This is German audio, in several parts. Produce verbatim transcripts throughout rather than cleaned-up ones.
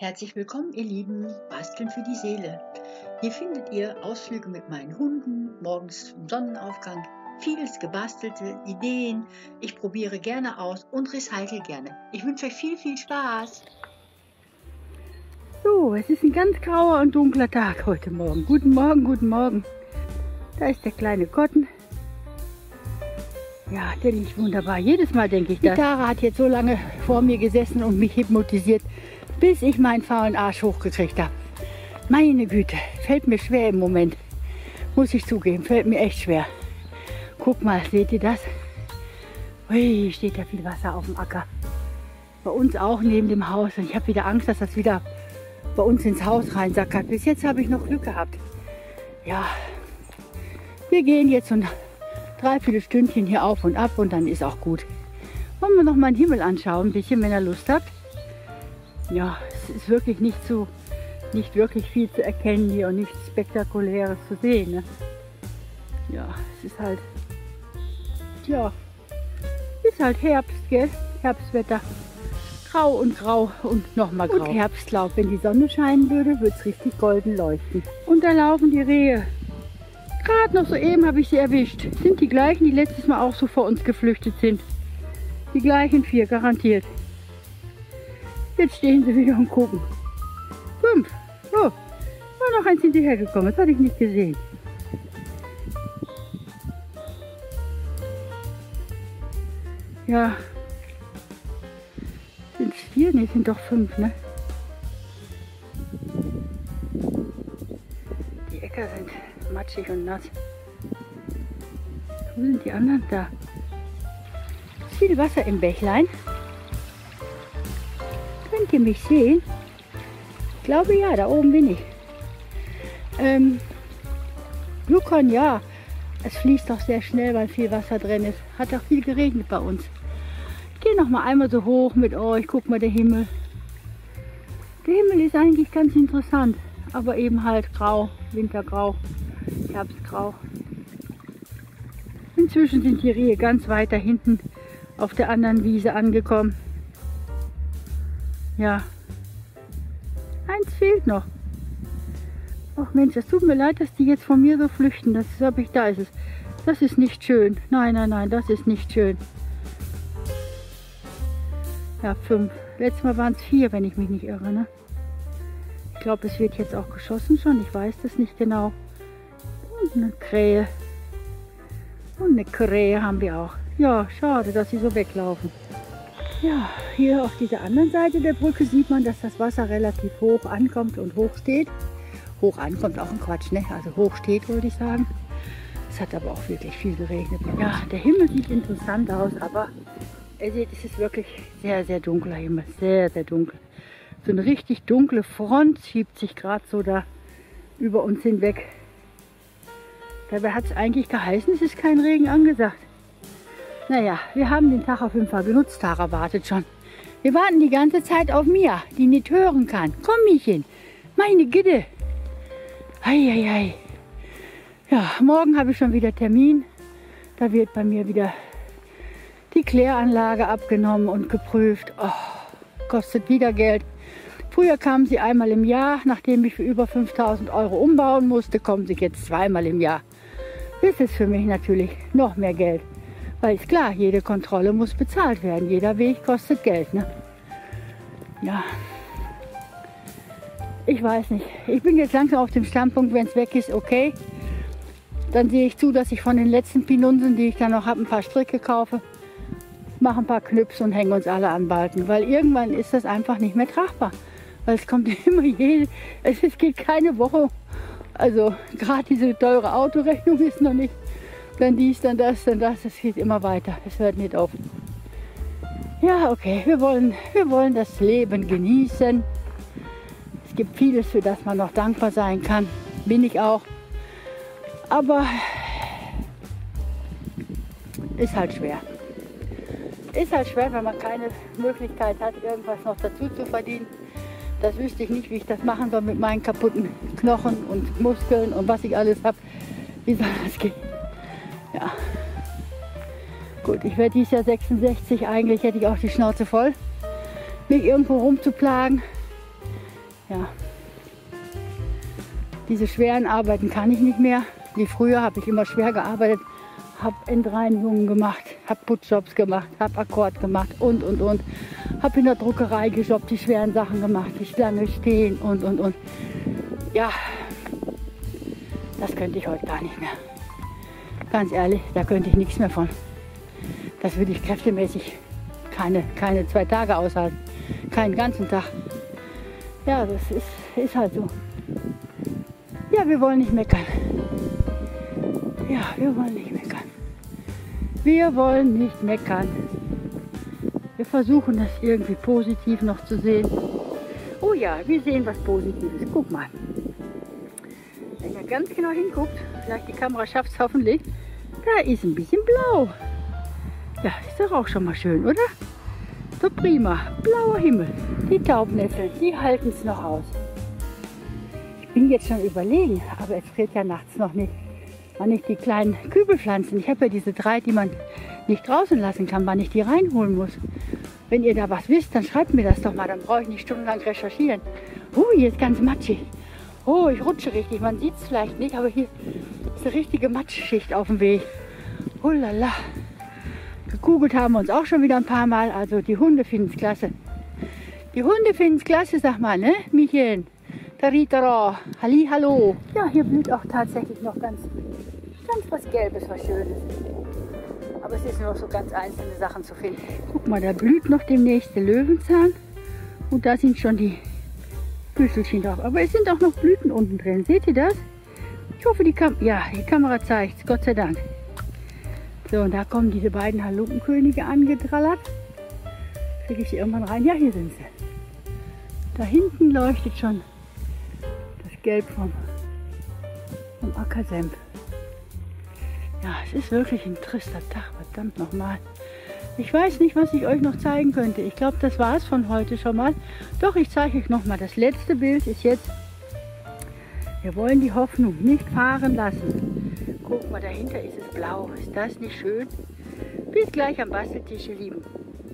Herzlich willkommen, ihr Lieben, Basteln für die Seele. Hier findet ihr Ausflüge mit meinen Hunden, morgens im Sonnenaufgang, vieles gebastelte, Ideen. Ich probiere gerne aus und recycle gerne. Ich wünsche euch viel, viel Spaß. So, es ist ein ganz grauer und dunkler Tag heute Morgen. Guten Morgen, guten Morgen. Da ist der kleine Kotten. Ja, der liegt wunderbar. Jedes Mal denke ich das. Die Tara hat jetzt so lange vor mir gesessen und mich hypnotisiert, bis ich meinen faulen Arsch hochgekriegt habe. Meine Güte, fällt mir schwer im Moment. Muss ich zugeben, fällt mir echt schwer. Guck mal, seht ihr das? Ui, steht da viel Wasser auf dem Acker. Bei uns auch neben dem Haus. Und ich habe wieder Angst, dass das wieder bei uns ins Haus reinsackert. Bis jetzt habe ich noch Glück gehabt. Ja, wir gehen jetzt so ein dreiviertel Stündchen hier auf und ab und dann ist auch gut. Wollen wir noch mal den Himmel anschauen, ein bisschen, wenn ihr Lust habt. Ja, es ist wirklich nicht so, nicht wirklich viel zu erkennen hier und nichts Spektakuläres zu sehen. Ne? Ja, es ist halt, ja, ist halt Herbst, gell? Herbstwetter. Grau und grau und nochmal grau. Und Herbstlaub, wenn die Sonne scheinen würde, würde es richtig golden leuchten. Und da laufen die Rehe. Gerade noch soeben habe ich sie erwischt. Sind die gleichen, die letztes Mal auch so vor uns geflüchtet sind. Die gleichen vier, garantiert. Jetzt stehen sie wieder und gucken. Fünf. So, war noch eins hinterhergekommen. Das hatte ich nicht gesehen. Ja. Sind es vier? Ne, sind doch fünf, ne? Die Äcker sind matschig und nass. Wo sind die anderen? Da. Ist viel Wasser im Bächlein. Könnt ihr mich sehen? Ich glaube ja, da oben bin ich. Ähm, Gluckern, ja. Es fließt doch sehr schnell, weil viel Wasser drin ist. Hat auch viel geregnet bei uns. Ich gehe noch mal einmal so hoch mit euch. Guck mal, der Himmel. Der Himmel ist eigentlich ganz interessant. Aber eben halt grau, wintergrau, herbstgrau. Inzwischen sind die Rehe ganz weit da hinten auf der anderen Wiese angekommen. Ja, eins fehlt noch. Ach Mensch, es tut mir leid, dass die jetzt von mir so flüchten. Das habe ich, da ist es. Das ist nicht schön. Nein, nein, nein, das ist nicht schön. Ja, fünf. Letztes Mal waren es vier, wenn ich mich nicht irre. Ne? Ich glaube, es wird jetzt auch geschossen schon. Ich weiß das nicht genau. Und eine Krähe. Und eine Krähe haben wir auch. Ja, schade, dass sie so weglaufen. Ja, hier auf dieser anderen Seite der Brücke sieht man, dass das Wasser relativ hoch ankommt und hoch steht. Hoch ankommt, auch ein Quatsch, ne? Also hoch steht, wollte ich sagen. Es hat aber auch wirklich viel geregnet. Ja, der Himmel sieht interessant aus, aber ihr seht, es ist wirklich sehr, sehr dunkler Himmel. Sehr, sehr dunkel. So eine richtig dunkle Front schiebt sich gerade so da über uns hinweg. Dabei hat es eigentlich geheißen, es ist kein Regen angesagt. Naja, wir haben den Tag auf jeden Fall genutzt. Tara wartet schon. Wir warten die ganze Zeit auf Mia, die nicht hören kann. Komm, Miechen. Meine Güte. Eieiei. Ja, morgen habe ich schon wieder Termin. Da wird bei mir wieder die Kläranlage abgenommen und geprüft. Oh, kostet wieder Geld. Früher kam sie einmal im Jahr. Nachdem ich für über fünftausend Euro umbauen musste, kommen sie jetzt zweimal im Jahr. Das ist für mich natürlich noch mehr Geld. Weil ist klar, jede Kontrolle muss bezahlt werden. Jeder Weg kostet Geld. Ne? Ja. Ich weiß nicht. Ich bin jetzt langsam auf dem Standpunkt, wenn es weg ist, okay. Dann sehe ich zu, dass ich von den letzten Pinunsen, die ich dann noch habe, ein paar Stricke kaufe. Mache ein paar Knips und hänge uns alle an Balken. Weil irgendwann ist das einfach nicht mehr tragbar. Weil es kommt immer jede, es geht keine Woche. Also gerade diese teure Autorechnung ist noch nicht. Dann dies, dann das, dann das. Es geht immer weiter. Es hört nicht auf. Ja, okay. Wir wollen, wir wollen das Leben genießen. Es gibt vieles, für das man noch dankbar sein kann. Bin ich auch. Aber ist halt schwer. Ist halt schwer, wenn man keine Möglichkeit hat, irgendwas noch dazu zu verdienen. Das wüsste ich nicht, wie ich das machen soll mit meinen kaputten Knochen und Muskeln und was ich alles habe. Wie soll das gehen? Ja. Gut, ich werde dieses Jahr sechsundsechzig. Eigentlich hätte ich auch die Schnauze voll, mich irgendwo rumzuplagen. Ja. Diese schweren Arbeiten kann ich nicht mehr. Wie früher habe ich immer schwer gearbeitet, habe Endreinigungen gemacht, habe Putzjobs gemacht, habe Akkord gemacht und, und, und. Habe in der Druckerei gejobbt, die schweren Sachen gemacht, die Stange stehen und, und, und. Ja, das könnte ich heute gar nicht mehr. Ganz ehrlich, da könnte ich nichts mehr von. Das würde ich kräftemäßig keine, keine zwei Tage aushalten, keinen ganzen Tag. Ja, das ist, ist halt so. Ja, wir wollen nicht meckern. Ja, wir wollen nicht meckern. Wir wollen nicht meckern. Wir versuchen das irgendwie positiv noch zu sehen. Oh ja, wir sehen was Positives. Guck mal. Wenn ihr ganz genau hinguckt, vielleicht die Kamera schafft es hoffentlich, da ist ein bisschen blau. Ja, ist doch auch schon mal schön, oder? So prima. Blauer Himmel. Die Taubnässeln, die halten es noch aus. Ich bin jetzt schon überlegen, aber es friert ja nachts noch nicht, wann ich die kleinen Kübelpflanzen, ich habe ja diese drei, die man nicht draußen lassen kann, wann ich die reinholen muss. Wenn ihr da was wisst, dann schreibt mir das doch mal, dann brauche ich nicht stundenlang recherchieren. Oh, hier ist ganz matschig. Oh, ich rutsche richtig, man sieht es vielleicht nicht, aber hier ist eine richtige Matschschicht auf dem Weg. Oh la la. Gekugelt haben wir uns auch schon wieder ein paar Mal, also die Hunde finden es klasse. Die Hunde finden es klasse, sag mal, ne, Michen? Taritara, Halli, hallo. Ja, hier blüht auch tatsächlich noch ganz, ganz was Gelbes, was Schönes. Aber es ist nur so ganz einzelne Sachen zu finden. Guck mal, da blüht noch demnächst der Löwenzahn. Und da sind schon die Büschelchen drauf. Aber es sind auch noch Blüten unten drin. Seht ihr das? Ich hoffe, die, Kam ja, die Kamera zeigt es, Gott sei Dank. So, und da kommen diese beiden Halunkenkönige angetrallert. Kriege ich sie irgendwann rein? Ja, hier sind sie. Da hinten leuchtet schon das Gelb vom, vom Ackersenf. Ja, es ist wirklich ein trister Tag, verdammt nochmal. Ich weiß nicht, was ich euch noch zeigen könnte. Ich glaube, das war es von heute schon mal. Doch, ich zeige euch nochmal. Das letzte Bild ist jetzt, wir wollen die Hoffnung nicht fahren lassen. Guck mal, dahinter ist es blau. Ist das nicht schön? Bis gleich am Basteltisch, ihr Lieben.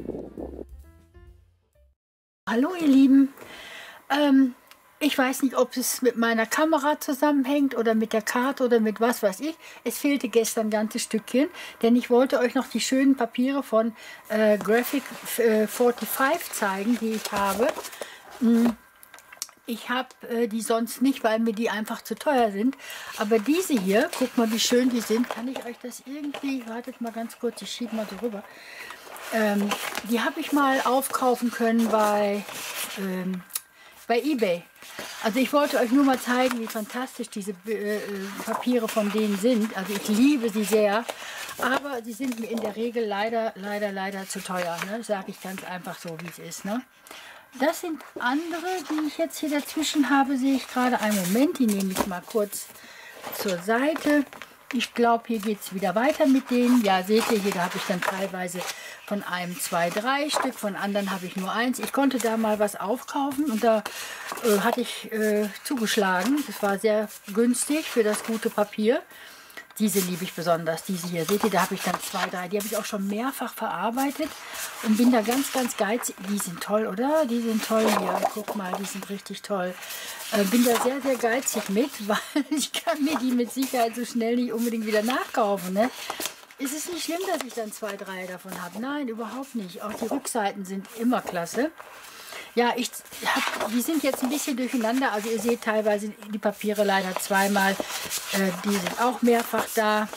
Hallo, ihr Lieben. Ähm, ich weiß nicht, ob es mit meiner Kamera zusammenhängt oder mit der Karte oder mit was weiß ich. Es fehlte gestern ein ganzes Stückchen, denn ich wollte euch noch die schönen Papiere von äh, Graphic äh, fünfundvierzig zeigen, die ich habe. Hm. Ich habe äh, die sonst nicht, weil mir die einfach zu teuer sind. Aber diese hier, guck mal, wie schön die sind. Kann ich euch das irgendwie, wartet mal ganz kurz, ich schiebe mal so rüber. Ähm, die habe ich mal aufkaufen können bei, ähm, bei eBay. Also ich wollte euch nur mal zeigen, wie fantastisch diese äh, Papiere von denen sind. Also ich liebe sie sehr. Aber sie sind mir in der Regel leider, leider, leider zu teuer. Ne? Sage ich ganz einfach so, wie es ist. Ne? Das sind andere, die ich jetzt hier dazwischen habe, sehe ich gerade. Einen Moment, die nehme ich mal kurz zur Seite. Ich glaube, hier geht es wieder weiter mit denen. Ja, seht ihr, hier da habe ich dann teilweise von einem zwei, drei Stück, von anderen habe ich nur eins. Ich konnte da mal was aufkaufen und da äh, hatte ich äh, zugeschlagen. Das war sehr günstig für das gute Papier. Diese liebe ich besonders, diese hier. Seht ihr, da habe ich dann zwei, drei. Die habe ich auch schon mehrfach verarbeitet und bin da ganz, ganz geizig. Die sind toll, oder? Die sind toll hier. Guck mal, die sind richtig toll. Äh, bin da sehr, sehr geizig mit, weil ich kann mir die mit Sicherheit so schnell nicht unbedingt wieder nachkaufen. Ne? Ist es nicht schlimm, dass ich dann zwei, drei davon habe? Nein, überhaupt nicht. Auch die Rückseiten sind immer klasse. Ja, ich hab, die sind jetzt ein bisschen durcheinander. Also ihr seht teilweise die Papiere leider zweimal. Äh, die sind auch mehrfach da.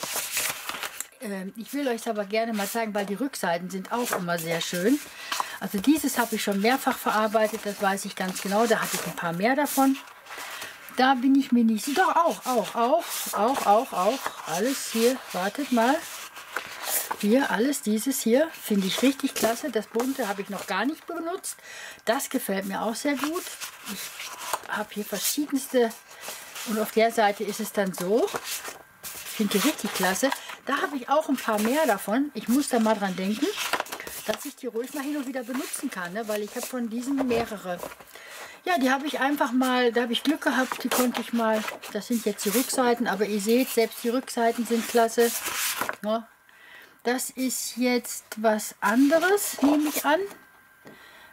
Äh, ich will euch aber gerne mal zeigen, weil die Rückseiten sind auch immer sehr schön. Also dieses habe ich schon mehrfach verarbeitet, das weiß ich ganz genau. Da hatte ich ein paar mehr davon. Da bin ich mir nicht... Doch, auch, auch, auch, auch, auch, auch. Alles hier, wartet mal. Hier, alles dieses hier, finde ich richtig klasse. Das bunte habe ich noch gar nicht benutzt. Das gefällt mir auch sehr gut. Ich habe hier verschiedenste. Und auf der Seite ist es dann so. Finde ich richtig klasse. Da habe ich auch ein paar mehr davon. Ich muss da mal dran denken, dass ich die ruhig mal hin und wieder benutzen kann. Ne? Weil ich habe von diesen mehrere. Ja, die habe ich einfach mal, da habe ich Glück gehabt. Die konnte ich mal, das sind jetzt die Rückseiten. Aber ihr seht, selbst die Rückseiten sind klasse. Ja. Das ist jetzt was anderes, nehme ich an.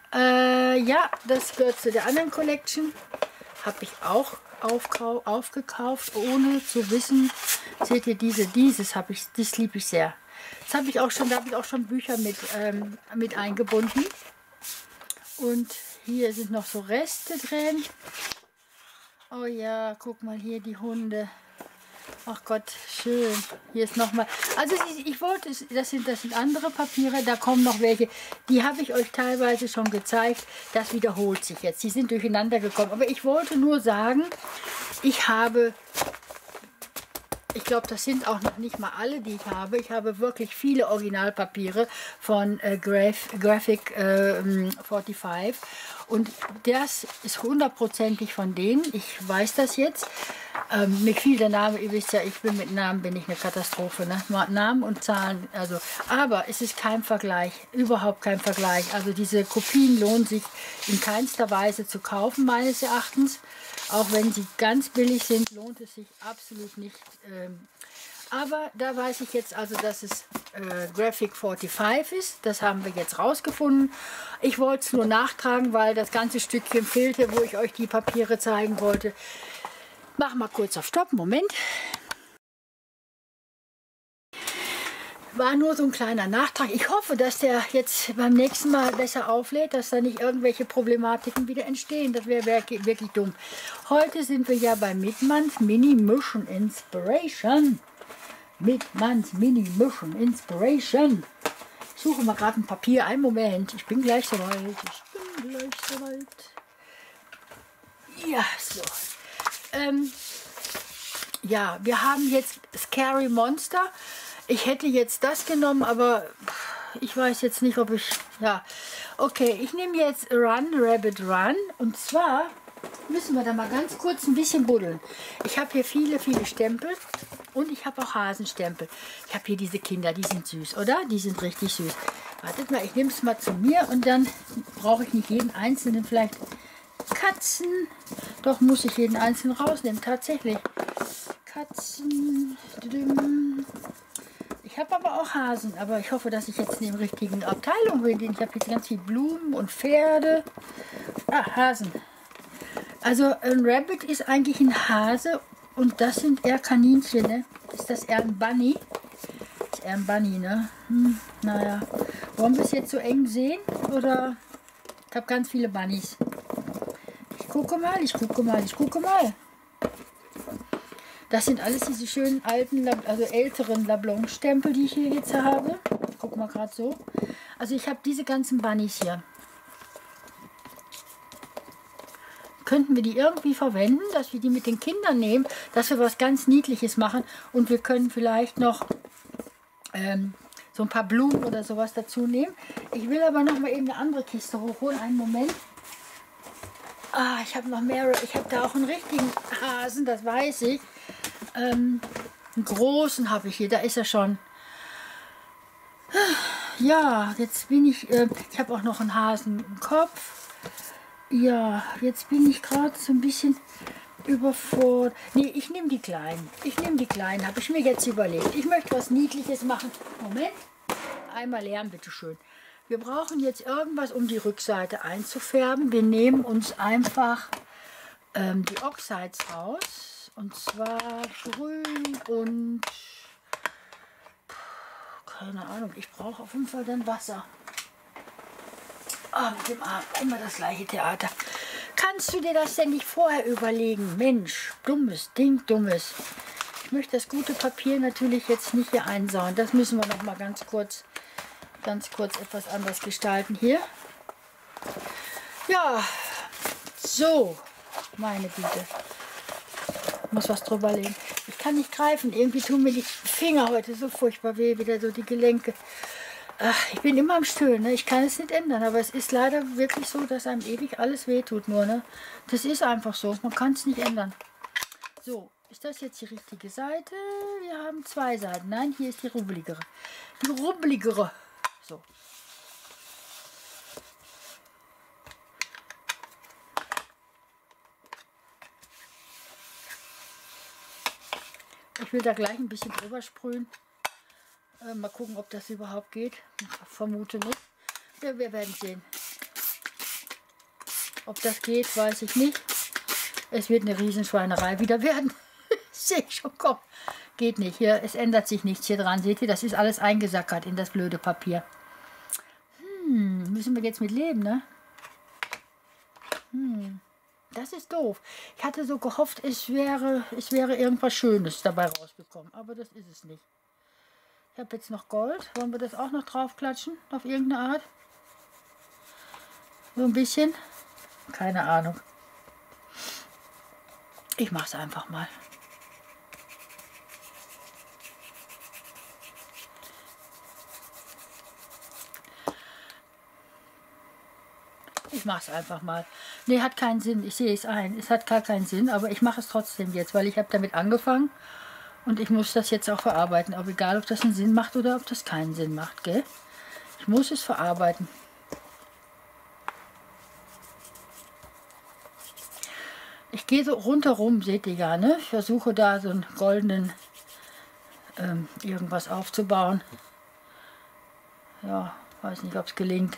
Äh, ja, das gehört zu der anderen Collection. Habe ich auch aufgekauft, ohne zu wissen. Seht ihr, diese, dieses habe ich, das liebe ich sehr. Das habe ich auch schon, da habe ich auch schon Bücher mit, ähm, mit eingebunden. Und hier sind noch so Reste drin. Oh ja, guck mal hier die Hunde. Ach Gott, schön. Hier ist nochmal. Also ich wollte, das sind, das sind andere Papiere, da kommen noch welche. Die habe ich euch teilweise schon gezeigt. Das wiederholt sich jetzt. Die sind durcheinander gekommen. Aber ich wollte nur sagen, ich habe, ich glaube, das sind auch noch nicht mal alle, die ich habe. Ich habe wirklich viele Originalpapiere von äh, Graph, Graphic äh, fünfundvierzig. Und das ist hundertprozentig von denen. Ich weiß das jetzt. Ähm, mir fiel der Name, ihr wisst ja, ich bin mit Namen, bin ich eine Katastrophe. Ne? Namen und Zahlen, also. Aber es ist kein Vergleich, überhaupt kein Vergleich. Also diese Kopien lohnen sich in keinster Weise zu kaufen, meines Erachtens. Auch wenn sie ganz billig sind, lohnt es sich absolut nicht. Ähm, aber da weiß ich jetzt also, dass es äh, Graphic fünfundvierzig ist. Das haben wir jetzt rausgefunden. Ich wollte es nur nachtragen, weil das ganze Stückchen fehlte, wo ich euch die Papiere zeigen wollte. Mach mal kurz auf Stopp, Moment. War nur so ein kleiner Nachtrag. Ich hoffe, dass der jetzt beim nächsten Mal besser auflädt, dass da nicht irgendwelche Problematiken wieder entstehen. Das wäre wirklich, wirklich dumm. Heute sind wir ja bei Midmonth Mini Mission Inspiration. Midmonth Mini Mission Inspiration. Ich suche mal gerade ein Papier. Einen Moment. Ich bin gleich soweit. Ich bin gleich soweit. Ja, so. Ähm, ja, wir haben jetzt Scary Monster. Ich hätte jetzt das genommen, aber ich weiß jetzt nicht, ob ich... Ja, okay, ich nehme jetzt Run, Rabbit, Run. Und zwar müssen wir da mal ganz kurz ein bisschen buddeln. Ich habe hier viele, viele Stempel und ich habe auch Hasenstempel. Ich habe hier diese Kinder, die sind süß, oder? Die sind richtig süß. Wartet mal, ich nehme es mal zu mir und dann brauche ich nicht jeden einzelnen vielleicht... Katzen. Doch muss ich jeden einzelnen rausnehmen, tatsächlich. Katzen. Ich habe aber auch Hasen, aber ich hoffe, dass ich jetzt in der richtigen Abteilung bin. Ich habe jetzt ganz viel Blumen und Pferde. Ah, Hasen. Also ein Rabbit ist eigentlich ein Hase und das sind eher Kaninchen, ne? Ist das eher ein Bunny? Das ist eher ein Bunny, ne? Hm, naja. Wollen wir es jetzt so eng sehen? Oder? Ich habe ganz viele Bunnies. Ich gucke mal, ich gucke mal, ich gucke mal. Das sind alles diese schönen alten, also älteren Lablon-Stempel, die ich hier jetzt habe. Ich gucke mal gerade so. Also ich habe diese ganzen Bunnies hier. Könnten wir die irgendwie verwenden, dass wir die mit den Kindern nehmen, dass wir was ganz Niedliches machen und wir können vielleicht noch ähm, so ein paar Blumen oder sowas dazu nehmen. Ich will aber noch mal eben eine andere Kiste hochholen. Einen Moment. Ah, ich habe noch mehrere. Ich habe da auch einen richtigen Hasen, das weiß ich. Ähm, einen großen habe ich hier, da ist er schon. Ja, jetzt bin ich, äh, ich habe auch noch einen Hasen im Kopf. Ja, jetzt bin ich gerade so ein bisschen überfordert. Nee, ich nehme die kleinen. Ich nehme die kleinen, habe ich mir jetzt überlegt. Ich möchte was Niedliches machen. Moment, einmal leeren, bitteschön. Wir brauchen jetzt irgendwas, um die Rückseite einzufärben. Wir nehmen uns einfach ähm, die Oxides raus. Und zwar grün und... Keine Ahnung, ich brauche auf jeden Fall dann Wasser. Ah, mit dem Arm, immer das gleiche Theater. Kannst du dir das denn nicht vorher überlegen? Mensch, dummes Ding, dummes. Ich möchte das gute Papier natürlich jetzt nicht hier einsauen. Das müssen wir noch mal ganz kurz... ganz kurz etwas anders gestalten hier. Ja, so, meine Güte. Ich muss was drüber legen. Ich kann nicht greifen. Irgendwie tun mir die Finger heute so furchtbar weh, wieder so die Gelenke. Ach, ich bin immer am Stöhnen, ne? Ich kann es nicht ändern, aber es ist leider wirklich so, dass einem ewig alles weh tut nur. Ne? Das ist einfach so, man kann es nicht ändern. So, ist das jetzt die richtige Seite? Wir haben zwei Seiten. Nein, hier ist die rubbeligere. Die rubbeligere. So. Ich will da gleich ein bisschen drüber sprühen. Äh, mal gucken, ob das überhaupt geht. Ich vermute nicht. Ja, wir werden sehen. Ob das geht, weiß ich nicht. Es wird eine Riesenschweinerei wieder werden. Sehe ich schon, komm. Geht nicht. Hier, es ändert sich nichts hier dran. Seht ihr, das ist alles eingesackert in das blöde Papier. Hm, müssen wir jetzt mit leben, ne? Hm, das ist doof. Ich hatte so gehofft, es wäre, es wäre irgendwas Schönes dabei rausgekommen. Aber das ist es nicht. Ich habe jetzt noch Gold. Wollen wir das auch noch drauf klatschen? Auf irgendeine Art? So ein bisschen? Keine Ahnung. Ich mache es einfach mal. Ich mache es einfach mal. Nee, hat keinen Sinn. Ich sehe es ein. Es hat gar keinen Sinn, aber ich mache es trotzdem jetzt, weil ich habe damit angefangen und ich muss das jetzt auch verarbeiten. Auch egal, ob das einen Sinn macht oder ob das keinen Sinn macht, gell? Ich muss es verarbeiten. Ich gehe so rundherum, seht ihr ja, ne? Ich versuche da so einen goldenen ähm, irgendwas aufzubauen. Ja, weiß nicht, ob es gelingt.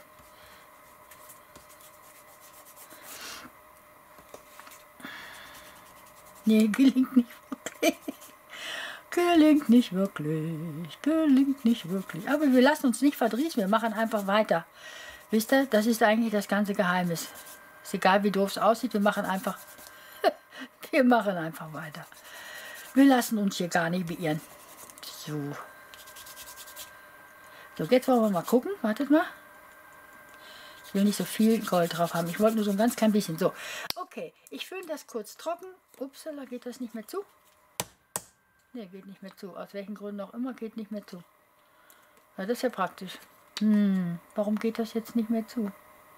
Nee, gelingt nicht wirklich. Gelingt nicht wirklich. Gelingt nicht wirklich. Aber wir lassen uns nicht verdrießen. Wir machen einfach weiter. Wisst ihr, das ist eigentlich das ganze Geheimnis. Ist egal, wie doof es aussieht. Wir machen einfach... wir machen einfach weiter. Wir lassen uns hier gar nicht beirren. So. So, jetzt wollen wir mal gucken. Wartet mal. Ich will nicht so viel Gold drauf haben. Ich wollte nur so ein ganz klein bisschen. So, okay. Ich föhne das kurz trocken. Upsala, geht das nicht mehr zu? Ne, geht nicht mehr zu. Aus welchen Gründen auch immer geht nicht mehr zu. Ja, das ist ja praktisch. Hm, warum geht das jetzt nicht mehr zu?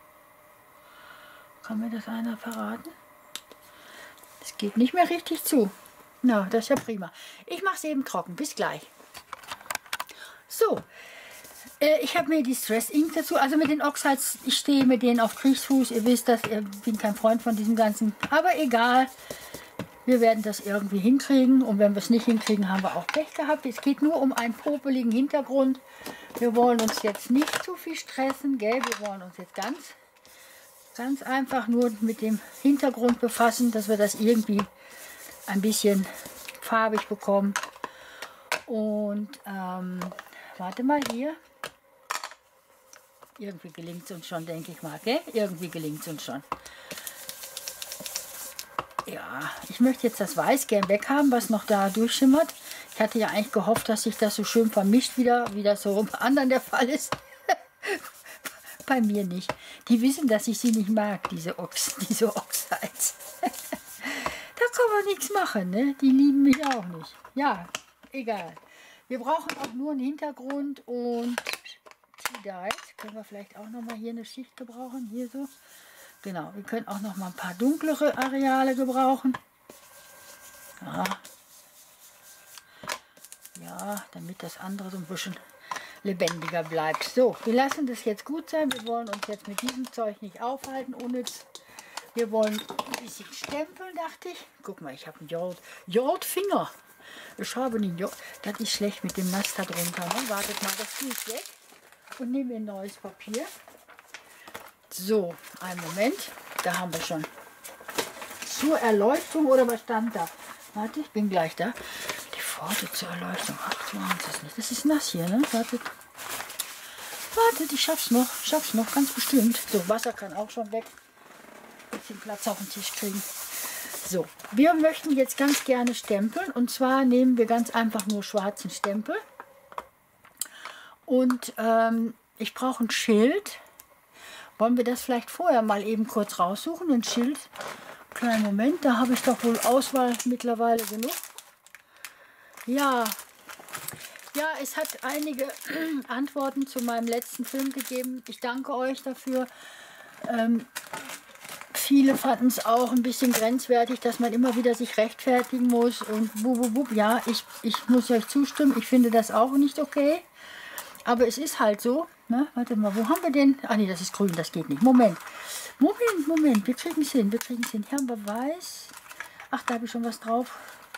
Kann mir das einer verraten? Es geht nicht mehr richtig zu. Na, das ist ja prima. Ich mache es eben trocken. Bis gleich. So. Ich habe mir die Stress Ink dazu, also mit den Oxides, ich stehe mit denen auf Kriegsfuß. Ihr wisst das, ich bin kein Freund von diesem Ganzen. Aber egal, wir werden das irgendwie hinkriegen. Und wenn wir es nicht hinkriegen, haben wir auch Pech gehabt. Es geht nur um einen popeligen Hintergrund. Wir wollen uns jetzt nicht zu viel stressen, gell? Wir wollen uns jetzt ganz, ganz einfach nur mit dem Hintergrund befassen, dass wir das irgendwie ein bisschen farbig bekommen. Und, ähm, warte mal hier. Irgendwie gelingt es uns schon, denke ich mal, gell? Irgendwie gelingt es uns schon. Ja, ich möchte jetzt das Weiß gern weghaben, was noch da durchschimmert. Ich hatte ja eigentlich gehofft, dass sich das so schön vermischt wieder, wie das so bei anderen der Fall ist. Bei mir nicht. Die wissen, dass ich sie nicht mag, diese, Ox diese Oxides. Da kann man nichts machen, ne? Die lieben mich auch nicht. Ja, egal. Wir brauchen auch nur einen Hintergrund und Tea-Dyed. Können wir vielleicht auch noch mal hier eine Schicht gebrauchen, hier so. Genau, wir können auch noch mal ein paar dunklere Areale gebrauchen. Ja, ja, damit das andere so ein bisschen lebendiger bleibt. So, wir lassen das jetzt gut sein. Wir wollen uns jetzt mit diesem Zeug nicht aufhalten, unnütz. Wir wollen ein bisschen stempeln, dachte ich. Guck mal, ich habe einen Jod, Jodfinger. Ich habe einen Jod. Das ist schlecht mit dem Nass da drunter. Ne? Wartet mal, das tue ich weg. Und nehmen wir ein neues Papier. So, einen Moment. Da haben wir schon. Zur Erleuchtung oder was stand da? Warte, ich bin gleich da. Die Pforte zur Erleuchtung. Ach, du ahnst es nicht. Das ist nass hier, ne? Wartet. Wartet, ich schaff's noch. Schaff's noch, ganz bestimmt. So, Wasser kann auch schon weg. Ein bisschen Platz auf den Tisch kriegen. So, wir möchten jetzt ganz gerne stempeln. Und zwar nehmen wir ganz einfach nur schwarzen Stempel. Und ähm, ich brauche ein Schild. Wollen wir das vielleicht vorher mal eben kurz raussuchen? Ein Schild. Kleinen Moment, da habe ich doch wohl Auswahl mittlerweile genug. Ja, ja, es hat einige Antworten zu meinem letzten Film gegeben. Ich danke euch dafür. Ähm, viele fanden es auch ein bisschen grenzwertig, dass man immer wieder sich rechtfertigen muss. Und bub, bub, bub. Ja, ich, ich muss euch zustimmen. Ich finde das auch nicht okay. Aber es ist halt so. Ne? Warte mal, wo haben wir denn? Ah nee, das ist grün, das geht nicht. Moment, Moment, Moment. Wir kriegen es hin, wir kriegen es hin. Hier haben wir weiß. Ach, da habe ich schon was drauf.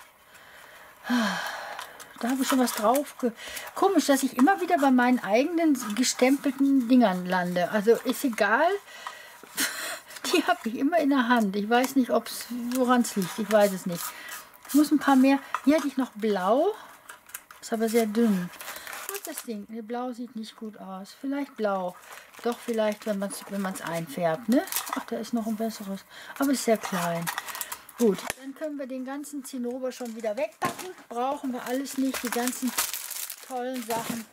Da habe ich schon was drauf. Komisch, dass ich immer wieder bei meinen eigenen gestempelten Dingern lande. Also ist egal. Die habe ich immer in der Hand. Ich weiß nicht, ob's, woran es liegt. Ich weiß es nicht. Ich muss ein paar mehr. Hier hatte ich noch blau. Ist aber sehr dünn. Und das Ding. Ne, blau sieht nicht gut aus. Vielleicht blau. Doch vielleicht, wenn man es wenn man's einfärbt. Ne? Ach, da ist noch ein besseres. Aber ist sehr klein. Gut, dann können wir den ganzen Zinnober schon wieder wegpacken. Brauchen wir alles nicht. Die ganzen tollen Sachen.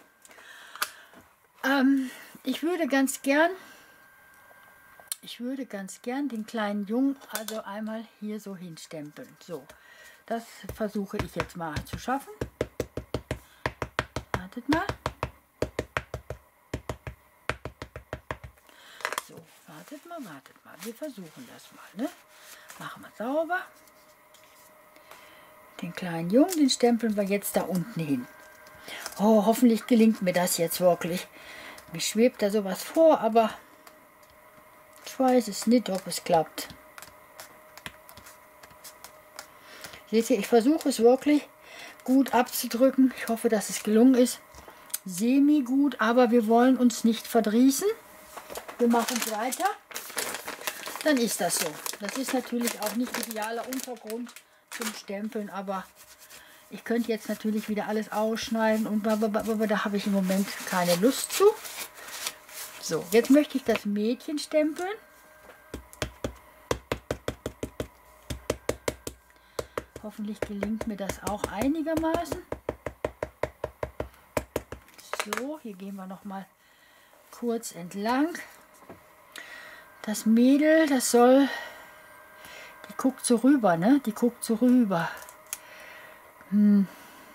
Ähm, ich würde ganz gern, ich würde ganz gern den kleinen Jungen also einmal hier so hinstempeln. So, das versuche ich jetzt mal zu schaffen. Wartet mal. So, wartet mal, wartet mal. Wir versuchen das mal, ne? Machen wir sauber. Den kleinen Jungen, den stempeln wir jetzt da unten hin. Oh, hoffentlich gelingt mir das jetzt wirklich. Mir schwebt da sowas vor, aber ich weiß es nicht, ob es klappt. Seht ihr, ich versuche es wirklich gut abzudrücken. Ich hoffe, dass es gelungen ist. Semi gut, aber wir wollen uns nicht verdrießen. Wir machen es weiter. Dann ist das so. Das ist natürlich auch nicht idealer Untergrund zum Stempeln, aber ich könnte jetzt natürlich wieder alles ausschneiden, und aber da habe ich im Moment keine Lust zu. So, jetzt möchte ich das Mädchen stempeln. Hoffentlich gelingt mir das auch einigermaßen. So, hier gehen wir noch mal kurz entlang. Das Mädel, das soll, die guckt so rüber, ne? Die guckt so rüber. Hm.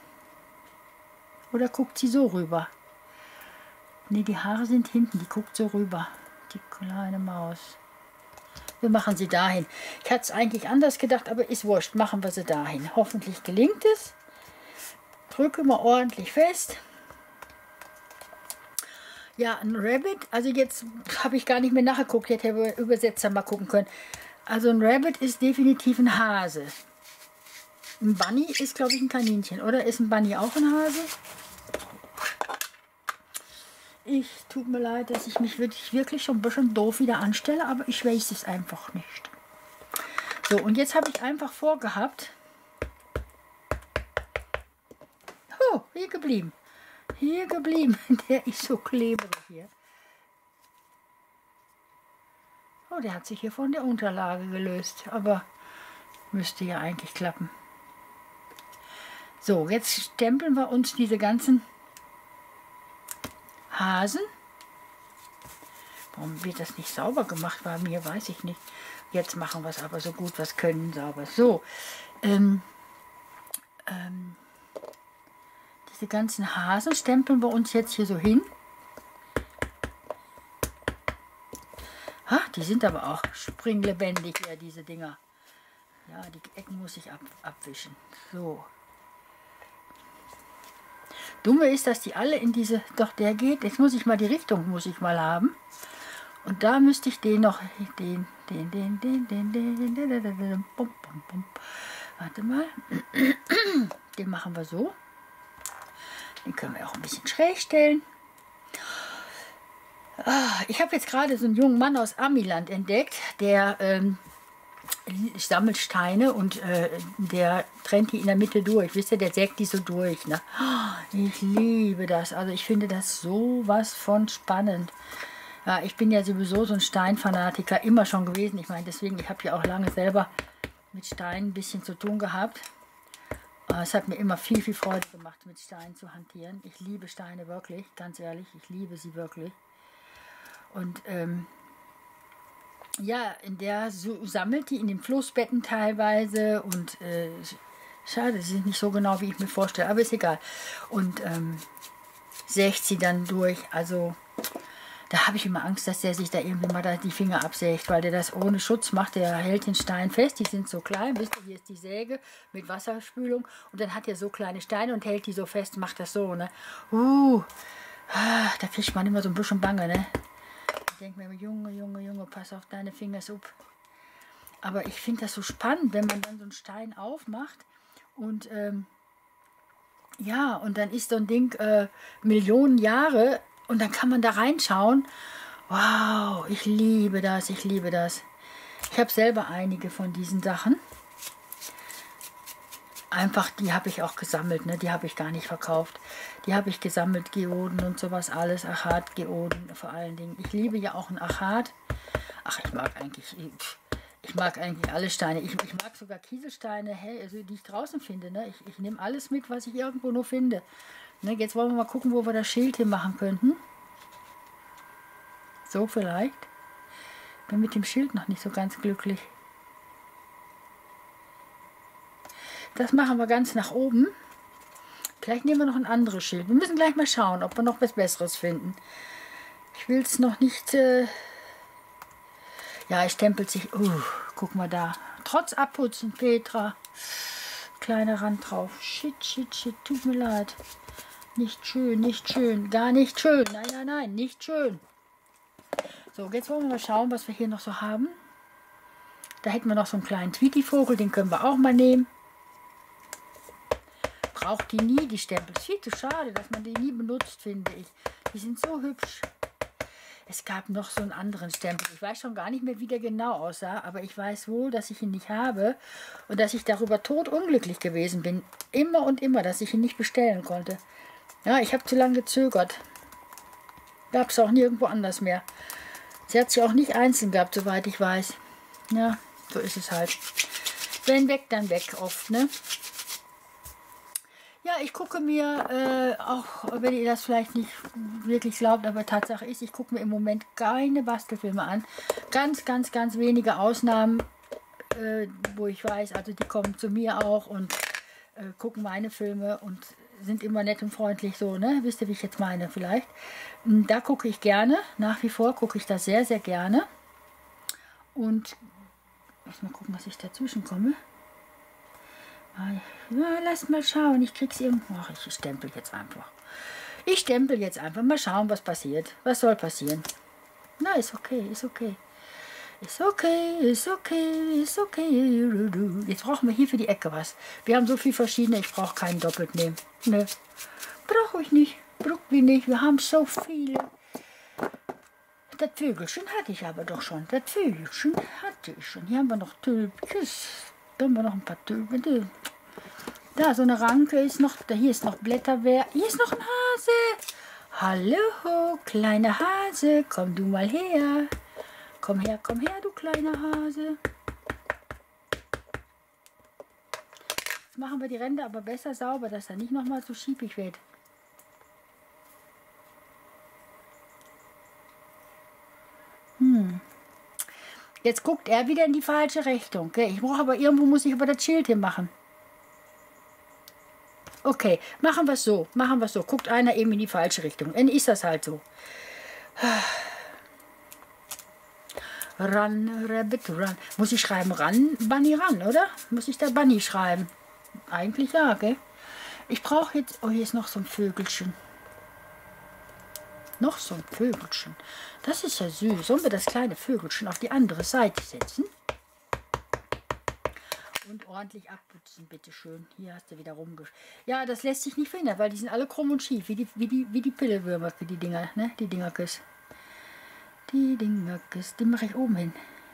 Oder guckt sie so rüber? Ne, die Haare sind hinten, die guckt so rüber. Die kleine Maus. Wir machen sie dahin. Ich hatte es eigentlich anders gedacht, aber ist wurscht. Machen wir sie dahin. Hoffentlich gelingt es. Drücke mal ordentlich fest. Ja, ein Rabbit, also jetzt habe ich gar nicht mehr nachgeguckt, hätte der Übersetzer mal gucken können. Also ein Rabbit ist definitiv ein Hase. Ein Bunny ist, glaube ich, ein Kaninchen. Oder ist ein Bunny auch ein Hase? Ich, tut mir leid, dass ich mich wirklich, wirklich schon ein bisschen doof wieder anstelle, aber ich weiß es einfach nicht. So, und jetzt habe ich einfach vorgehabt. Oh, hier geblieben. Hier geblieben. Der ist so klebrig hier. Oh, der hat sich hier von der Unterlage gelöst. Aber müsste ja eigentlich klappen. So, jetzt stempeln wir uns diese ganzen Hasen. Warum wird das nicht sauber gemacht bei mir, weiß ich nicht. Jetzt machen wir es aber so gut, was können sauber. So, ähm, ähm, diese ganzen Hasen stempeln wir uns jetzt hier so hin. Ha, die sind aber auch springlebendig, ja, diese Dinger. Ja, die Ecken muss ich ab, abwischen. So. Dumme ist, dass die alle in diese, doch der geht, jetzt muss ich mal die Richtung, muss ich mal haben. Und da müsste ich den noch, den, den, den, den, den, den, den, den, den, den, den, bum, bum, bum. Warte mal, den machen wir so. Den können wir auch ein bisschen schräg stellen. Ah, ich habe jetzt gerade so einen jungen Mann aus Amiland entdeckt, der ähm, sammelt Steine und äh, der trennt die in der Mitte durch. Wisst ihr, der sägt die so durch. Ne? Ich liebe das. Also ich finde das sowas von spannend. Ja, ich bin ja sowieso so ein Steinfanatiker, immer schon gewesen. Ich meine, deswegen, ich habe ja auch lange selber mit Steinen ein bisschen zu tun gehabt. Aber es hat mir immer viel, viel Freude gemacht, mit Steinen zu hantieren. Ich liebe Steine wirklich, ganz ehrlich. Ich liebe sie wirklich. Und ähm, ja, in der so, sammelt die in den Flussbetten teilweise und äh, schade, sie sind nicht so genau, wie ich mir vorstelle, aber ist egal. Und ähm, sägt sie dann durch, also da habe ich immer Angst, dass der sich da irgendwie mal da die Finger absägt, weil der das ohne Schutz macht, der hält den Stein fest, die sind so klein, wisst ihr, hier ist die Säge mit Wasserspülung und dann hat er so kleine Steine und hält die so fest, macht das so, ne. Uh, ah, da kriegt man immer so ein bisschen Bange, ne. Ich denke mir, Junge, Junge, Junge, pass auf deine Finger up. Aber ich finde das so spannend, wenn man dann so einen Stein aufmacht und ähm, ja, und dann ist so ein Ding äh, Millionen Jahre und dann kann man da reinschauen. Wow, ich liebe das, ich liebe das. Ich habe selber einige von diesen Sachen. Einfach, die habe ich auch gesammelt, ne? Die habe ich gar nicht verkauft. Die habe ich gesammelt, Geoden und sowas alles, Achat-Geoden vor allen Dingen. Ich liebe ja auch ein Achat. Ach, ich mag eigentlich, ich mag eigentlich alle Steine. Ich, ich mag sogar Kieselsteine, hey, also die ich draußen finde. Ne? Ich, ich nehme alles mit, was ich irgendwo nur finde. Ne? Jetzt wollen wir mal gucken, wo wir das Schild hier machen könnten. So vielleicht. Bin mit dem Schild noch nicht so ganz glücklich. Das machen wir ganz nach oben. Vielleicht nehmen wir noch ein anderes Schild. Wir müssen gleich mal schauen, ob wir noch was Besseres finden. Ich will es noch nicht... Äh ja, es stempelt sich... Uh, guck mal da. Trotz Abputzen, Petra. Kleiner Rand drauf. Shit, shit, shit. Tut mir leid. Nicht schön, nicht schön. Gar nicht schön. Nein, nein, nein. Nicht schön. So, jetzt wollen wir mal schauen, was wir hier noch so haben. Da hätten wir noch so einen kleinen Tweety-Vogel. Den können wir auch mal nehmen. Braucht die nie, die Stempel. Es ist viel zu schade, dass man die nie benutzt, finde ich. Die sind so hübsch. Es gab noch so einen anderen Stempel. Ich weiß schon gar nicht mehr, wie der genau aussah, aber ich weiß wohl, dass ich ihn nicht habe und dass ich darüber totunglücklich gewesen bin. Immer und immer, dass ich ihn nicht bestellen konnte. Ja, ich habe zu lange gezögert. Gab es auch nirgendwo anders mehr. Sie hat sich auch nicht einzeln gehabt, soweit ich weiß. Ja, so ist es halt. Wenn weg, dann weg oft, ne? Ja, ich gucke mir, äh, auch wenn ihr das vielleicht nicht wirklich glaubt, aber Tatsache ist, ich gucke mir im Moment keine Bastelfilme an. Ganz, ganz, ganz wenige Ausnahmen, äh, wo ich weiß, also die kommen zu mir auch und äh, gucken meine Filme und sind immer nett und freundlich so, ne? Wisst ihr, wie ich jetzt meine vielleicht? Da gucke ich gerne, nach wie vor gucke ich das sehr, sehr gerne. Und, muss mal gucken, dass ich dazwischen komme. Ja, lass mal schauen, ich krieg's irgendwo. Ach, ich stempel jetzt einfach. Ich stempel jetzt einfach. Mal schauen, was passiert. Was soll passieren? Na, ist okay, ist okay. Ist okay, ist okay, ist okay. Jetzt brauchen wir hier für die Ecke was. Wir haben so viel verschiedene, ich brauche keinen doppelt nehmen. Ne, brauche ich nicht. Braucht wir nicht. Wir haben so viele. Das Vögelchen hatte ich aber doch schon. Das Vögelchen hatte ich schon. Hier haben wir noch Tülpjes. Da haben wir noch ein paar Tülpen. Da, so eine Ranke ist noch. Da hier ist noch Blätterwehr. Hier ist noch ein Hase. Hallo, kleiner Hase. Komm du mal her. Komm her, komm her, du kleiner Hase. Jetzt machen wir die Ränder aber besser sauber, dass er nicht nochmal so schiebig wird. Hm. Jetzt guckt er wieder in die falsche Richtung. Gell? Ich brauche aber irgendwo, muss ich aber das Schild hier machen. Okay, machen wir es so. Machen wir es so. Guckt einer eben in die falsche Richtung. Dann ist das halt so. Run, Rabbit, run. Muss ich schreiben Run, Bunny, run, oder? Muss ich da Bunny schreiben? Eigentlich ja, gell? Ich brauche jetzt... Oh, hier ist noch so ein Vögelchen. Noch so ein Vögelchen. Das ist ja süß. Sollen wir das kleine Vögelchen auf die andere Seite setzen? Und ordentlich abputzen, bitteschön. Hier hast du wieder rumgesch... Ja, das lässt sich nicht verhindern, weil die sind alle krumm und schief. Wie die, wie die, wie die Pillewürmer, wie die Dinger, ne? Die Dingerkes. Die Dingerkes. Die mache ich oben hin.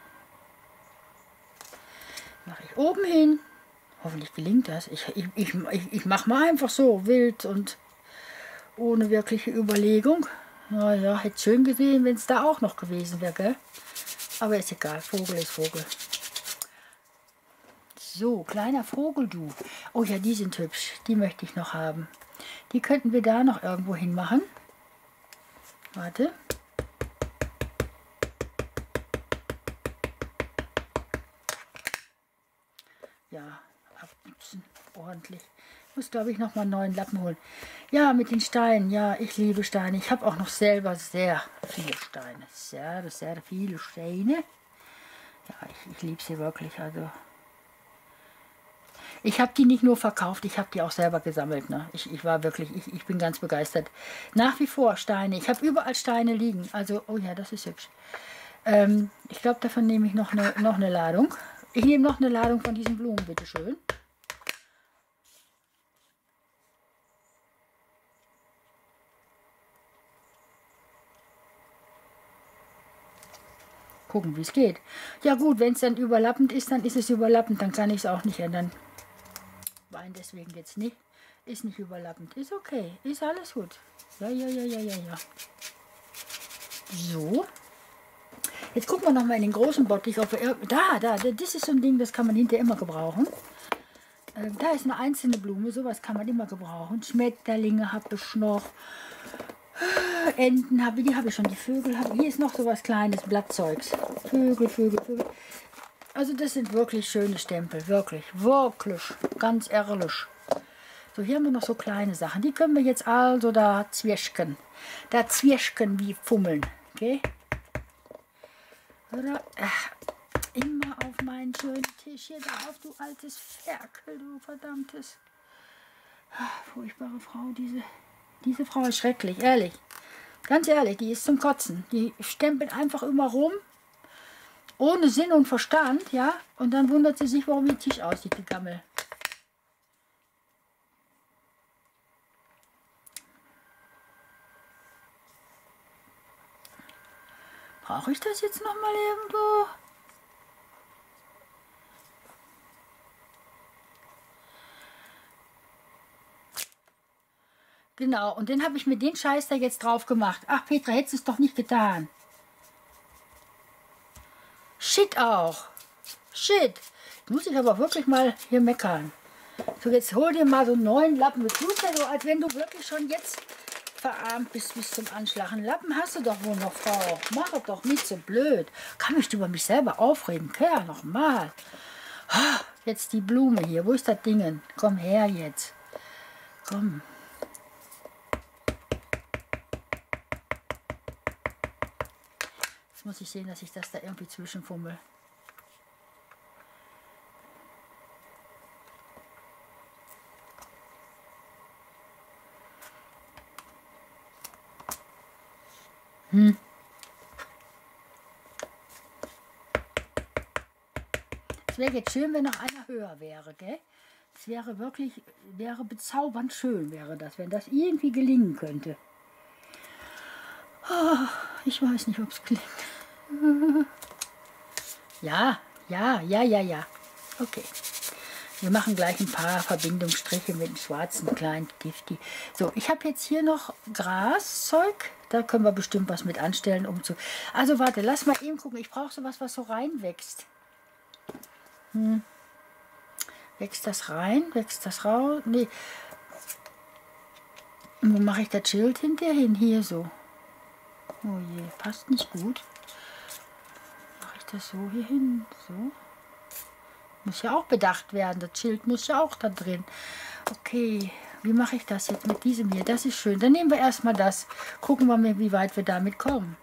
Mache ich oben hin. Hoffentlich gelingt das. Ich, ich, ich, ich, ich mache mal einfach so wild und ohne wirkliche Überlegung. Naja, hätte schön gesehen, wenn es da auch noch gewesen wäre, gell? Aber ist egal, Vogel ist Vogel. So, kleiner Vogel, du. Oh ja, die sind hübsch. Die möchte ich noch haben. Die könnten wir da noch irgendwo hin machen. Warte. Ja, abputzen, ordentlich. Ich muss, glaube ich, noch mal einen neuen Lappen holen. Ja, mit den Steinen. Ja, ich liebe Steine. Ich habe auch noch selber sehr viele Steine. Sehr, sehr viele Steine. Ja, ich, ich liebe sie wirklich. Also, ich habe die nicht nur verkauft, ich habe die auch selber gesammelt. Ne? Ich, ich war wirklich, ich, ich bin ganz begeistert. Nach wie vor Steine. Ich habe überall Steine liegen. Also, oh ja, das ist hübsch. Ähm, ich glaube, davon nehme ich noch eine, noch eine Ladung. Ich nehme noch eine Ladung von diesen Blumen, bitteschön. gucken, wie es geht. Ja gut, wenn es dann überlappend ist, dann ist es überlappend, dann kann ich es auch nicht ändern. Wein deswegen jetzt nicht. Ist nicht überlappend. Ist okay. Ist alles gut. Ja, ja, ja, ja, ja, ja. So. Jetzt gucken wir noch mal in den großen Bottich. Ob wir, da, da, das ist so ein Ding, das kann man hinterher immer gebrauchen. Äh, da ist eine einzelne Blume, sowas kann man immer gebrauchen. Schmetterlinge habe ich noch. Enten habe ich, die habe ich schon. Die Vögel habe ich. Hier ist noch sowas kleines, Blattzeugs. Vögel, Vögel, Vögel. Also das sind wirklich schöne Stempel. Wirklich, wirklich. Ganz ehrlich. So, hier haben wir noch so kleine Sachen. Die können wir jetzt also da zwirschken. Da zwirschken wie Fummeln. Okay? Oder? Ach, immer auf meinen schönen Tisch hier drauf, du altes Ferkel, du verdammtes. Ach, furchtbare Frau, diese, diese Frau ist schrecklich, ehrlich. Ganz ehrlich, die ist zum Kotzen. Die stempelt einfach immer rum, ohne Sinn und Verstand, ja. Und dann wundert sie sich, warum ihr Tisch aussieht, die Gammel. Brauche ich das jetzt noch mal irgendwo? Genau, und dann habe ich mir den Scheiß da jetzt drauf gemacht. Ach, Petra, hättest du es doch nicht getan. Shit auch. Shit. Muss ich aber wirklich mal hier meckern. So, jetzt hol dir mal so einen neuen Lappen. Du tust ja so, als wenn du wirklich schon jetzt verarmt bist bis zum Anschlag. Einen Lappen hast du doch wohl noch, Frau. Mach es doch nicht so blöd. Kann mich über mich selber aufregen. Kerl, nochmal. Jetzt die Blume hier. Wo ist das Ding? Komm her jetzt. Komm. Jetzt muss ich sehen, dass ich das da irgendwie zwischenfummel. Hm. Es wäre jetzt schön, wenn noch einer höher wäre, gell? Es wäre wirklich, wäre bezaubernd schön, wäre das, wenn das irgendwie gelingen könnte. Oh, ich weiß nicht, ob es klingt. Ja, ja, ja, ja, ja. Okay. Wir machen gleich ein paar Verbindungsstriche mit dem schwarzen kleinen Gifti. So, ich habe jetzt hier noch Graszeug. Da können wir bestimmt was mit anstellen, um zu... Also warte, lass mal eben gucken. Ich brauche sowas, was so reinwächst. Hm. Wächst das rein? Wächst das raus? Nee. Wo mache ich das Schild hinterher hin? Hier so. Oh je, passt nicht gut. Mache ich das so hier hin? So. Muss ja auch bedacht werden. Das Schild muss ja auch da drin. Okay, wie mache ich das jetzt mit diesem hier? Das ist schön. Dann nehmen wir erstmal das. Gucken wir mal, wie weit wir damit kommen.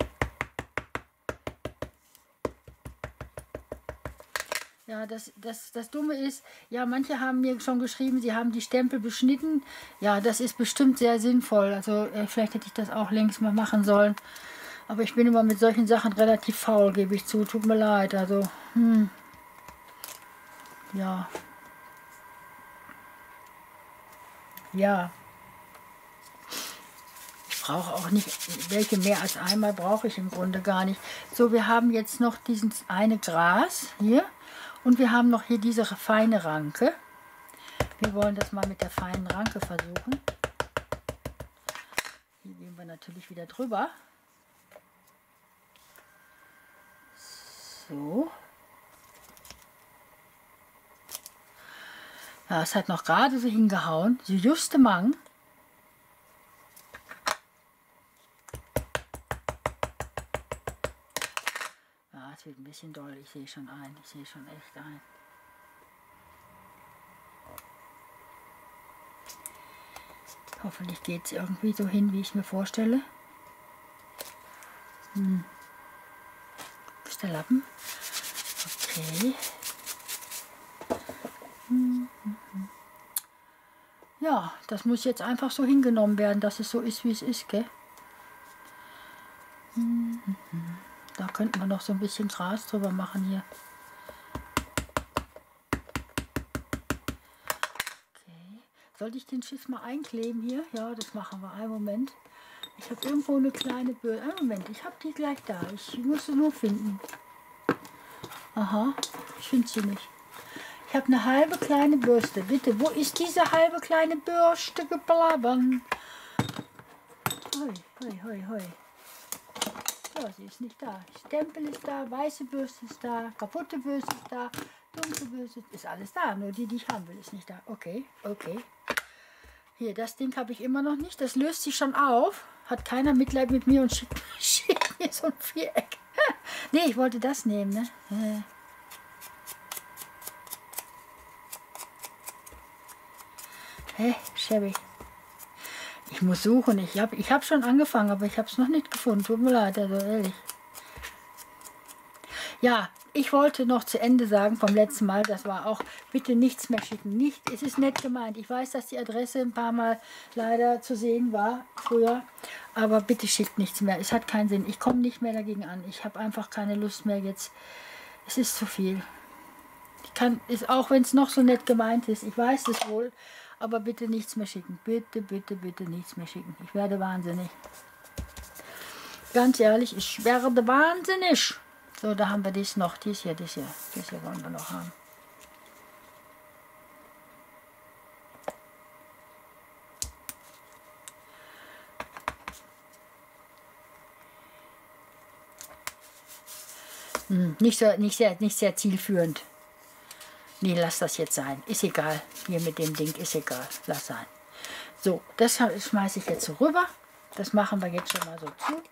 Ja, das, das, das Dumme ist, ja, manche haben mir schon geschrieben, sie haben die Stempel beschnitten. Ja, das ist bestimmt sehr sinnvoll. Also äh, vielleicht hätte ich das auch längst mal machen sollen. Aber ich bin immer mit solchen Sachen relativ faul, gebe ich zu. Tut mir leid. Also, hm. Ja. Ja. Ich brauche auch nicht, welche mehr als einmal brauche ich im Grunde gar nicht. So, wir haben jetzt noch dieses eine Gras hier. Und wir haben noch hier diese feine Ranke. Wir wollen das mal mit der feinen Ranke versuchen. Hier gehen wir natürlich wieder drüber. So. Ja, es hat noch gerade so hingehauen. So juste Mang. Ja, es wird ein bisschen doll. Ich sehe schon ein. Ich sehe schon echt ein. Hoffentlich geht es irgendwie so hin, wie ich es mir vorstelle. Hm. Ist der Lappen? Okay. Hm, hm, hm. Ja, das muss jetzt einfach so hingenommen werden, dass es so ist, wie es ist, gell? Hm, hm, hm. Da könnten wir noch so ein bisschen Gras drüber machen hier. Okay. Sollte ich den Schiff mal einkleben hier? Ja, das machen wir. Einen Moment. Ich habe irgendwo eine kleine Bürste. Einen Moment, ich habe die gleich da. Ich muss sie nur finden. Aha, ich finde sie nicht. Ich habe eine halbe kleine Bürste. Bitte, wo ist diese halbe kleine Bürste geblieben? Hoi, hoi, hoi, hoi. So, sie ist nicht da. Stempel ist da, weiße Bürste ist da, kaputte Bürste ist da, dunkle Bürste ist alles da. Nur die, die ich haben will, ist nicht da. Okay, okay. Hier, das Ding habe ich immer noch nicht. Das löst sich schon auf. Hat keiner Mitleid mit mir und schickt, schickt mir so ein Viereck. Nee, ich wollte das nehmen, ne? Äh. Hä, Chevy. Ich muss suchen. Ich habe ich hab schon angefangen, aber ich habe es noch nicht gefunden. Tut mir leid, also ehrlich. Ja, ich wollte noch zu Ende sagen vom letzten Mal, das war auch, bitte nichts mehr schicken. Nicht, es ist nett gemeint. Ich weiß, dass die Adresse ein paar Mal leider zu sehen war früher, aber bitte schickt nichts mehr. Es hat keinen Sinn. Ich komme nicht mehr dagegen an. Ich habe einfach keine Lust mehr jetzt. Es ist zu viel. Ich kann, ist, auch wenn es noch so nett gemeint ist, ich weiß es wohl, aber bitte nichts mehr schicken. Bitte, bitte, bitte nichts mehr schicken. Ich werde wahnsinnig. Ganz ehrlich, ich werde wahnsinnig. So, da haben wir dies noch. Dies hier, dies hier. Dies hier wollen wir noch haben. Hm, nicht, so, nicht, sehr, nicht sehr zielführend. Nee, lass das jetzt sein. Ist egal. Hier mit dem Ding ist egal. Lass sein. So, das schmeiße ich jetzt so rüber. Das machen wir jetzt schon mal so zu.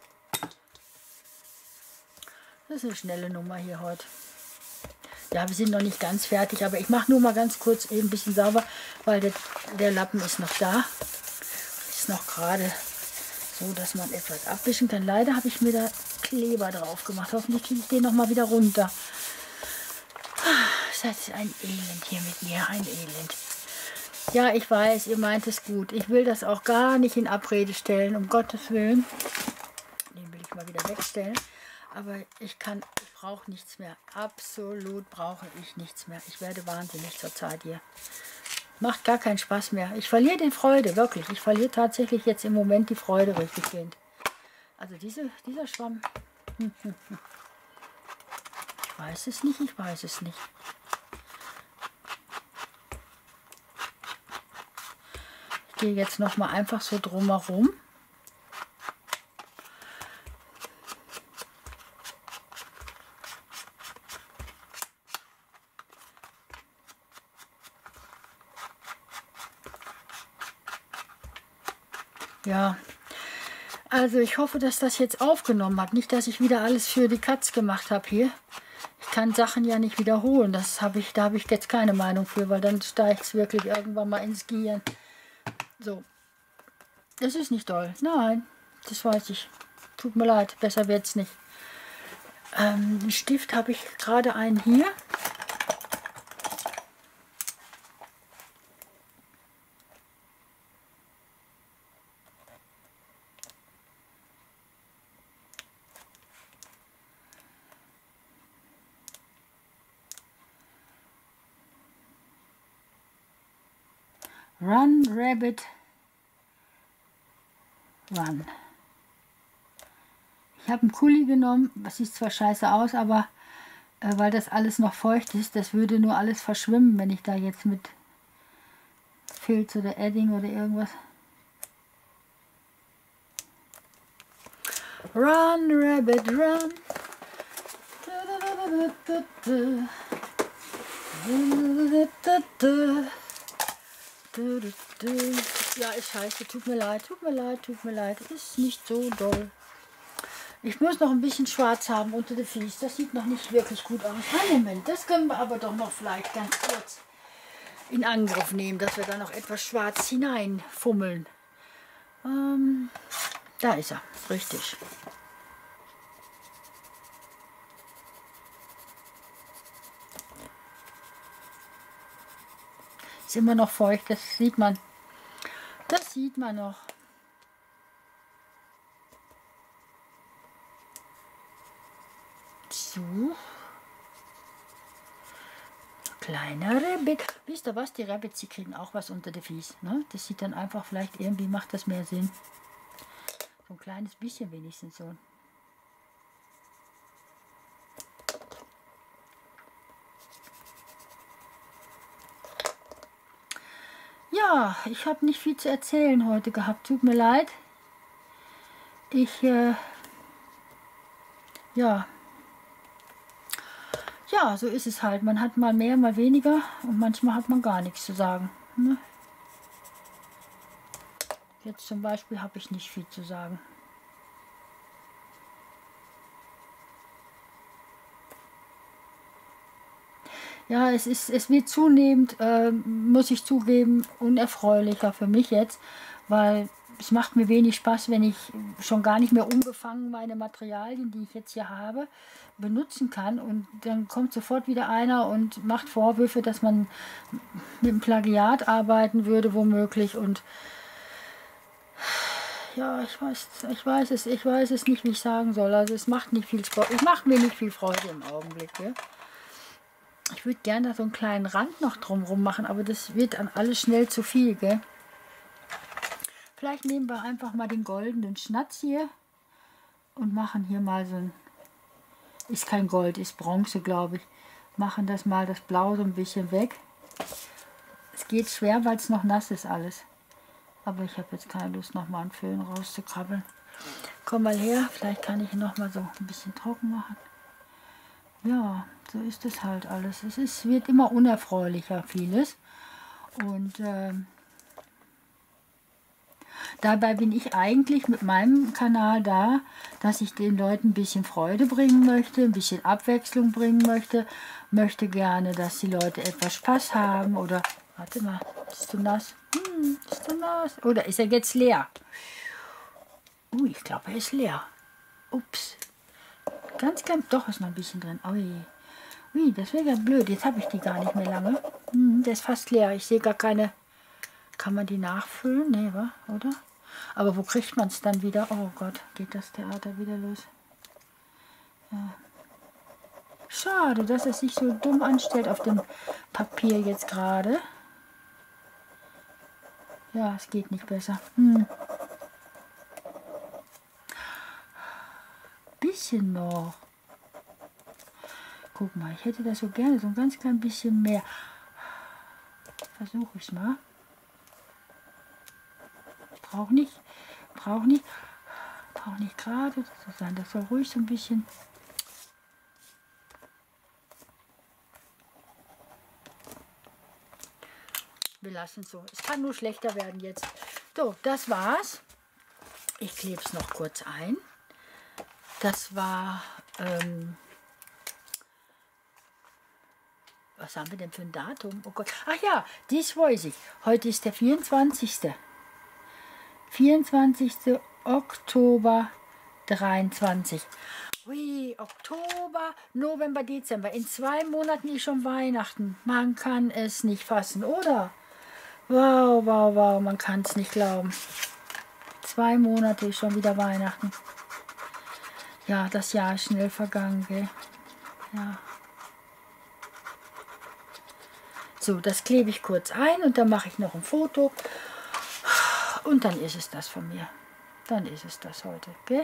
Das ist eine schnelle Nummer hier heute. Ja, wir sind noch nicht ganz fertig, aber ich mache nur mal ganz kurz eben ein bisschen sauber, weil der, der Lappen ist noch da. Ist noch gerade so, dass man etwas abwischen kann. Leider habe ich mir da Kleber drauf gemacht. Hoffentlich kriege ich den noch mal wieder runter. Das ist ein Elend hier mit mir, ein Elend. Ja, ich weiß, ihr meint es gut. Ich will das auch gar nicht in Abrede stellen, um Gottes Willen. Den will ich mal wieder wegstellen. Aber ich kann, ich brauche nichts mehr. Absolut brauche ich nichts mehr. Ich werde wahnsinnig zur Zeit hier. Macht gar keinen Spaß mehr. Ich verliere die Freude, wirklich. Ich verliere tatsächlich jetzt im Moment die Freude richtig gehend. Also diese, dieser Schwamm. Hm, hm, hm. Ich weiß es nicht, ich weiß es nicht. Ich gehe jetzt noch mal einfach so drumherum. Ja, also ich hoffe, dass das jetzt aufgenommen hat. Nicht, dass ich wieder alles für die Katz gemacht habe hier. Ich kann Sachen ja nicht wiederholen. Das habe ich, da habe ich jetzt keine Meinung für, weil dann steigt es wirklich irgendwann mal ins Gehirn. So, das ist nicht doll. Nein, das weiß ich. Tut mir leid, besser wird es nicht. Ähm, einen Stift habe ich gerade einen hier. Run, Rabbit, Run. Ich habe einen Kuli genommen, das sieht zwar scheiße aus, aber äh, weil das alles noch feucht ist, das würde nur alles verschwimmen, wenn ich da jetzt mit Filz oder Edding oder irgendwas. Run, Rabbit, run. Ja, ist scheiße, tut mir leid, tut mir leid, tut mir leid, ist nicht so doll. Ich muss noch ein bisschen schwarz haben unter den Fies, das sieht noch nicht wirklich gut aus. Moment, das können wir aber doch noch vielleicht ganz kurz in Angriff nehmen, dass wir da noch etwas schwarz hineinfummeln. Ähm, da ist er, richtig. Ist immer noch feucht, das sieht man. Das sieht man noch. So. Kleiner Rabbit. Wisst ihr was? Die Rabbits, die kriegen auch was unter die Fies. Ne? Das sieht dann einfach, vielleicht irgendwie macht das mehr Sinn. So ein kleines bisschen wenigstens so. Ja, ich habe nicht viel zu erzählen heute gehabt. Tut mir leid. Ich, äh, ja, ja, so ist es halt. Man hat mal mehr, mal weniger und manchmal hat man gar nichts zu sagen. Ne? Jetzt zum Beispiel habe ich nicht viel zu sagen. Ja, es ist, es wird zunehmend, äh, muss ich zugeben, unerfreulicher für mich jetzt, weil es macht mir wenig Spaß, wenn ich schon gar nicht mehr unbefangen meine Materialien, die ich jetzt hier habe, benutzen kann. Und dann kommt sofort wieder einer und macht Vorwürfe, dass man mit dem Plagiat arbeiten würde, womöglich. Und ja, ich weiß, ich weiß es, ich weiß es nicht, wie ich sagen soll. Also es macht nicht viel Spaß, es macht mir nicht viel Freude im Augenblick. Ja? Ich würde gerne so einen kleinen Rand noch drumherum machen, aber das wird an alles schnell zu viel, gell? Vielleicht nehmen wir einfach mal den goldenen Schnatz hier und machen hier mal so ein, ist kein Gold, ist Bronze, glaube ich. Machen das mal, das Blau so ein bisschen weg. Es geht schwer, weil es noch nass ist alles. Aber ich habe jetzt keine Lust, noch mal einen Föhn rauszukrabbeln. Komm mal her, vielleicht kann ich ihn noch mal so ein bisschen trocken machen. Ja, so ist es halt alles. Es ist, wird immer unerfreulicher, vieles. Und äh, dabei bin ich eigentlich mit meinem Kanal da, dass ich den Leuten ein bisschen Freude bringen möchte, ein bisschen Abwechslung bringen möchte. Möchte gerne, dass die Leute etwas Spaß haben. Oder, warte mal, ist zu nass? Hm, ist zu nass. Oder ist er jetzt leer? Uh, ich glaube, er ist leer. Ups. Ganz, ganz, doch ist noch ein bisschen drin. Ui, Ui das wäre ja blöd. Jetzt habe ich die gar nicht mehr lange. Hm, der ist fast leer. Ich sehe gar keine. Kann man die nachfüllen? Nee, wa? Oder? Aber wo kriegt man es dann wieder? Oh Gott, geht das Theater wieder los? Ja. Schade, dass es sich so dumm anstellt auf dem Papier jetzt gerade. Ja, es geht nicht besser. Hm. Bisschen noch. Guck mal, ich hätte das so gerne, so ein ganz klein bisschen mehr. Versuche ich mal. Ich brauche nicht, brauche nicht, brauche nicht gerade zu sein. Das soll ruhig so ein bisschen. Wir lassen es so. Es kann nur schlechter werden jetzt. So, das war's. Ich klebe es noch kurz ein. Das war, ähm, was haben wir denn für ein Datum? Oh Gott. Ach ja, dies weiß ich. Heute ist der vierundzwanzigste vierundzwanzigste Oktober dreiundzwanzig. Ui, Oktober, November, Dezember. In zwei Monaten ist schon Weihnachten. Man kann es nicht fassen, oder? Wow, wow, wow, man kann es nicht glauben. Zwei Monate ist schon wieder Weihnachten. Ja, das Jahr ist schnell vergangen, gell? Ja. So, das klebe ich kurz ein und dann mache ich noch ein Foto. Und dann ist es das von mir. Dann ist es das heute, gell?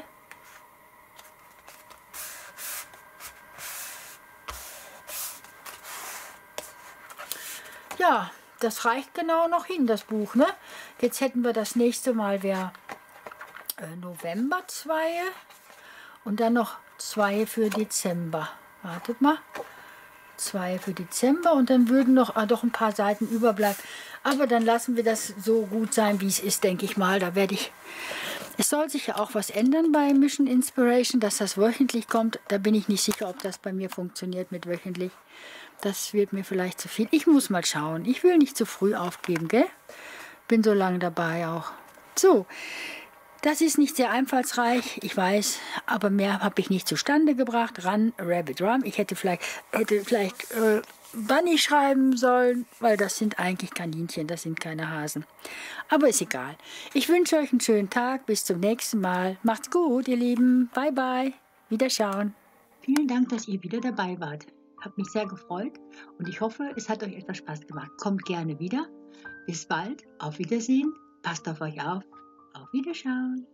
Ja, das reicht genau noch hin, das Buch, ne? Jetzt hätten wir das nächste Mal, wäre äh, November zwei. Und dann noch zwei für Dezember. Wartet mal. Zwei für Dezember und dann würden noch ah, doch ein paar Seiten überbleiben. Aber dann lassen wir das so gut sein, wie es ist, denke ich mal. Da werde ich. Es soll sich ja auch was ändern bei Mission Inspiration, dass das wöchentlich kommt. Da bin ich nicht sicher, ob das bei mir funktioniert mit wöchentlich. Das wird mir vielleicht zu viel. Ich muss mal schauen. Ich will nicht zu früh aufgeben, gell? Bin so lange dabei auch. So. Das ist nicht sehr einfallsreich, ich weiß, aber mehr habe ich nicht zustande gebracht. Run, Rabbit, Run. Ich hätte vielleicht, hätte vielleicht äh, Bunny schreiben sollen, weil das sind eigentlich Kaninchen, das sind keine Hasen. Aber ist egal. Ich wünsche euch einen schönen Tag, bis zum nächsten Mal. Macht's gut, ihr Lieben. Bye, bye. Wiederschauen. Vielen Dank, dass ihr wieder dabei wart. Hat mich sehr gefreut und ich hoffe, es hat euch etwas Spaß gemacht. Kommt gerne wieder. Bis bald. Auf Wiedersehen. Passt auf euch auf. Auf Wiederschauen.